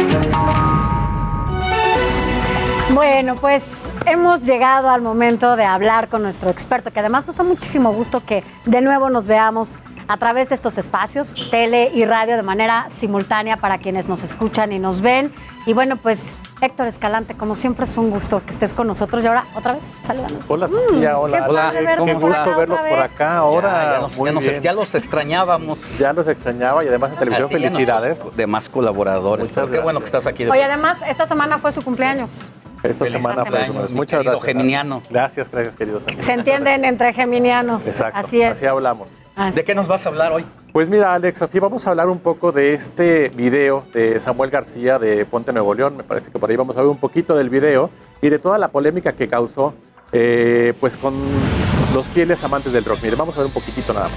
Bueno, pues hemos llegado al momento de hablar con nuestro experto, que además nos da muchísimo gusto que de nuevo nos veamos a través de estos espacios, tele y radio, de manera simultánea para quienes nos escuchan y nos ven. Y bueno, pues Héctor Escalante, como siempre es un gusto que estés con nosotros. Y ahora, otra vez, salúdanos. Hola, Sofía, hola. Hola, Qué gusto verlos por acá ahora. Ya los extrañábamos. Ya los extrañaba y además en televisión, felicidades. Demás colaboradores. Qué bueno que estás aquí. Oye, además, esta semana fue su cumpleaños. Esta semana fue. Muchas gracias. Geminiano. Gracias, queridos amigos. Se entienden entre geminianos. Exacto. Así es. Así hablamos. ¿De qué nos vas a hablar hoy? Pues mira, Alex, Sofía, vamos a hablar un poco de este video de Samuel García de Ponte Nuevo León. Me parece que por ahí vamos a ver un poquito del video y de toda la polémica que causó pues con los fieles amantes del rock. Mire, vamos a ver un poquitito nada más.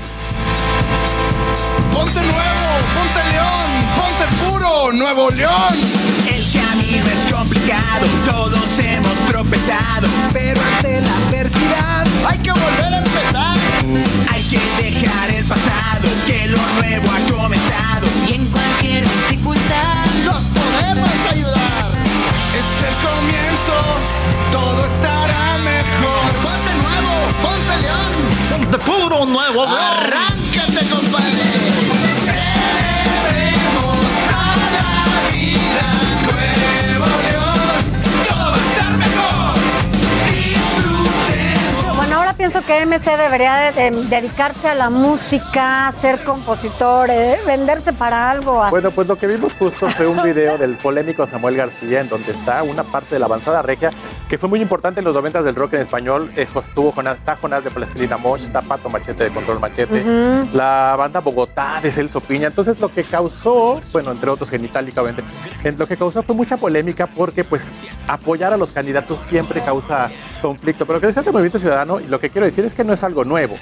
Ponte nuevo, ponte León, ponte puro, Nuevo León. El camino es complicado, todos hemos tropezado, pero ante la adversidad Hay que volver a empezar. hay que dejar el pasado, que lo nuevo ha comenzado. Y en cualquier dificultad Nos podemos ayudar. Es el comienzo, todo estará mejor. Ponte nuevo, ponte León, ponte puro, Nuevo León. Arráncate, compadre. Celebremos a la vida, Nuevo León. Todo va a estar mejor. Disfrutemos. Bueno, ahora pienso que MC debería de dedicarse a la música, ser compositor, venderse para algo así. Bueno, pues lo que vimos justo fue un video del polémico Samuel García, en donde está una parte de la avanzada regia, que fue muy importante en los 90s del rock en español. Estuvo está Jonás de Plastilina Mosh, está Pato Machete de Control Machete, la banda Bogotá de Celso Piña. Entonces lo que causó, bueno, entre otros Genitalica, obviamente, lo que causó fue mucha polémica porque pues apoyar a los candidatos siempre causa conflicto. Pero que es el Movimiento Ciudadano, y lo que quiero decir es que no es algo nuevo.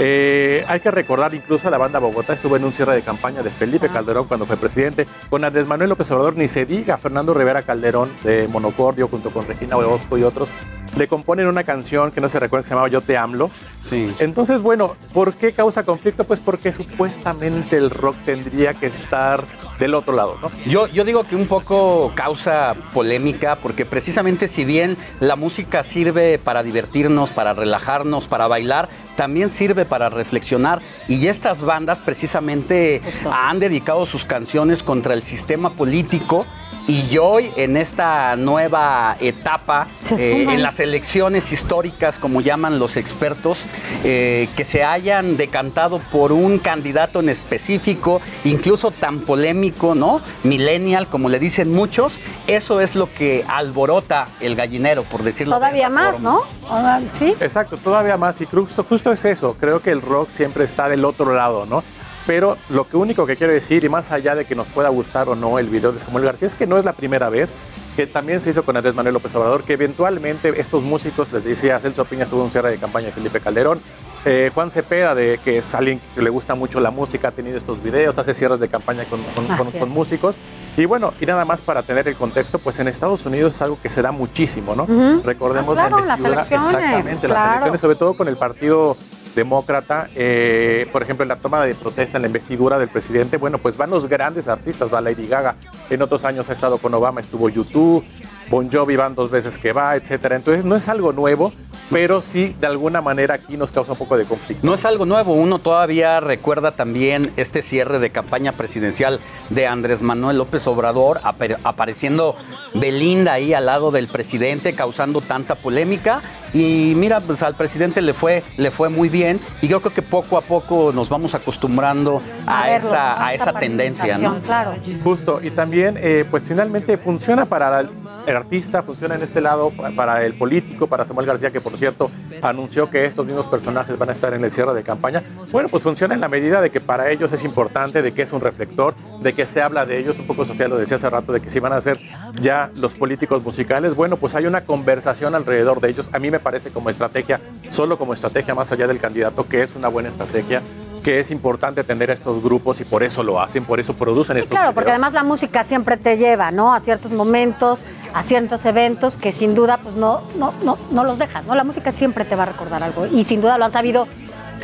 Hay que recordar, incluso la banda Bogotá estuvo en un cierre de campaña de Felipe Calderón cuando fue presidente, con Andrés Manuel López Obrador, ni se diga, Fernando Rivera Calderón de Monocordio, junto con Regina Orozco y otros, le componen una canción que no se recuerda, que se llamaba Yo Te AMLO. Sí. Entonces, bueno, ¿por qué causa conflicto? Pues porque supuestamente el rock tendría que estar del otro lado, ¿no? Yo digo que un poco causa polémica porque precisamente si bien la música sirve para divertirnos, para relajarnos, para bailar, también sirve para reflexionar, y estas bandas precisamente han dedicado sus canciones contra el sistema político. Y hoy, en esta nueva etapa, en las elecciones históricas, como llaman los expertos, que se hayan decantado por un candidato en específico, incluso tan polémico, ¿no? Millennial, como le dicen muchos, eso es lo que alborota el gallinero, por decirlo Todavía más, forma. ¿no? Sí. Exacto, todavía más, y justo es eso. Creo que el rock siempre está del otro lado, ¿no? Pero lo único que quiero decir, y más allá de que nos pueda gustar o no el video de Samuel García, es que no es la primera vez, que también se hizo con Andrés Manuel López Obrador, que eventualmente estos músicos, les decía, Celso Piña estuvo en un cierre de campaña de Felipe Calderón, Juan Cepeda, que es alguien que le gusta mucho la música, ha tenido estos videos, hace cierres de campaña con músicos. Y bueno, y nada más para tener el contexto, pues en Estados Unidos es algo que se da muchísimo, ¿no? Recordemos claro, la investidura, las elecciones, exactamente, claro. las elecciones, sobre todo con el partido demócrata, por ejemplo, en la toma de protesta, en la investidura del presidente, bueno, pues van los grandes artistas, va Lady Gaga, en otros años ha estado con Obama, estuvo YouTube, Bon Jovi van 2 veces que va, etcétera. Entonces no es algo nuevo, pero sí, de alguna manera aquí nos causa un poco de conflicto. No es algo nuevo, uno todavía recuerda también este cierre de campaña presidencial de Andrés Manuel López Obrador, apareciendo Belinda ahí al lado del presidente, causando tanta polémica. Y mira, pues al presidente le fue muy bien, y yo creo que poco a poco nos vamos acostumbrando a esa tendencia, ¿no? Claro. Justo, y también pues finalmente funciona para el artista, funciona en este lado para el político, para Samuel García, que por cierto anunció que estos mismos personajes van a estar en el cierre de campaña. Bueno, pues funciona en la medida de que para ellos es importante, de que es un reflector, de que se habla de ellos, un poco Sofía lo decía hace rato, de que si van a ser ya los políticos musicales, bueno, pues hay una conversación alrededor de ellos. A mí me parece como estrategia, solo como estrategia más allá del candidato, que es una buena estrategia, que es importante tener a estos grupos, y por eso lo hacen, por eso producen estos Claro, videos. porque además la música siempre te lleva, ¿no? A ciertos momentos, a ciertos eventos que sin duda pues no los dejas, ¿no? La música siempre te va a recordar algo, y sin duda lo han sabido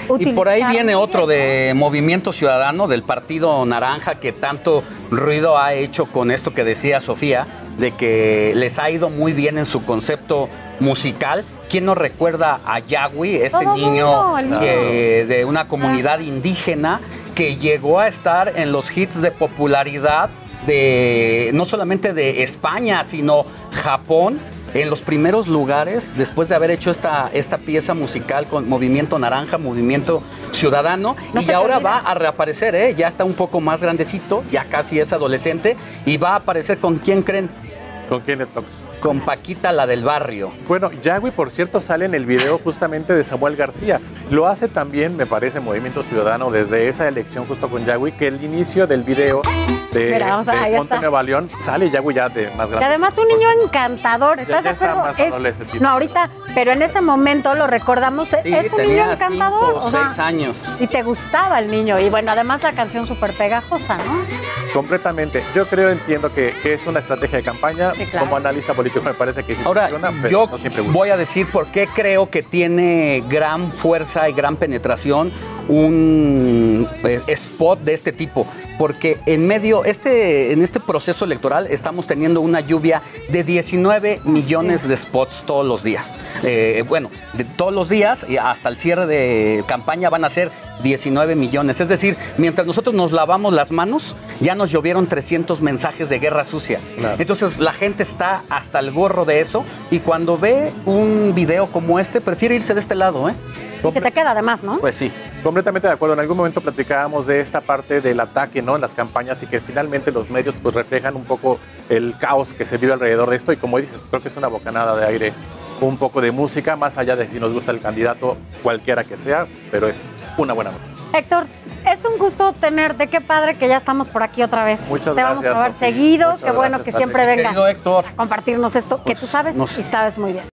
Y por ahí utilizar viene muy otro bien, de Movimiento Ciudadano, del Partido Naranja, que tanto ruido ha hecho con esto que decía Sofía, de que les ha ido muy bien en su concepto musical. ¿Quién no recuerda a Yagüi, este Todo niño mundo, el niño. de una comunidad indígena que llegó a estar en los hits de popularidad de no solamente de España, sino Japón, en los primeros lugares, después de haber hecho esta pieza musical con Movimiento Naranja, Movimiento Ciudadano, No y se te ahora olvide. va a reaparecer, ¿eh? Ya está un poco más grandecito, ya casi es adolescente, y va a aparecer ¿con quién creen? ¿Con quién le toca? Con Paquita, la del barrio. Bueno, Yagüi, por cierto, sale en el video justamente de Samuel García. Lo hace también, me parece, Movimiento Ciudadano desde esa elección justo con Yagüi, que el inicio del video de, Mira, vamos a- de ahí Ponte está. Nueva León sale Yagüi ya de más Y grande. además un niño encantador, ¿estás ya de está acuerdo? más adolescente. No, ahorita, pero en ese momento lo recordamos, Sí, es un niño tenía encantador. 5 o o sea, 6 años. y te gustaba el niño. Y bueno, además la canción súper pegajosa, ¿no? Completamente. Yo creo, entiendo que es una estrategia de campaña. Sí, claro. Como analista político me parece que sí Ahora, funciona, pero yo no siempre gusta. voy a decir por qué creo que tiene gran fuerza y gran penetración un spot de este tipo. Porque en este proceso electoral estamos teniendo una lluvia de 19 millones de spots todos los días. Bueno, de todos los días y hasta el cierre de campaña van a ser 19 millones. Es decir, mientras nosotros nos lavamos las manos, ya nos llovieron 300 mensajes de guerra sucia. Claro. Entonces la gente está hasta el gorro de eso y cuando ve un video como este, prefiere irse de este lado, ¿eh? Y se te queda además, ¿no? Pues sí. Completamente de acuerdo. En algún momento platicábamos de esta parte del ataque, ¿no? En las campañas y que finalmente los medios pues reflejan un poco el caos que se vive alrededor de esto y como dices, creo que es una bocanada de aire, un poco de música, más allá de si nos gusta el candidato, cualquiera que sea, pero es una buena nota. Héctor, es un gusto tenerte, qué padre que ya estamos por aquí otra vez. Muchas Te vamos gracias, a ver Sofía. seguido, Muchas qué bueno gracias, que siempre Alex. vengas Querido Héctor, a compartirnos esto que Pues, tú sabes nos- y sabes muy bien.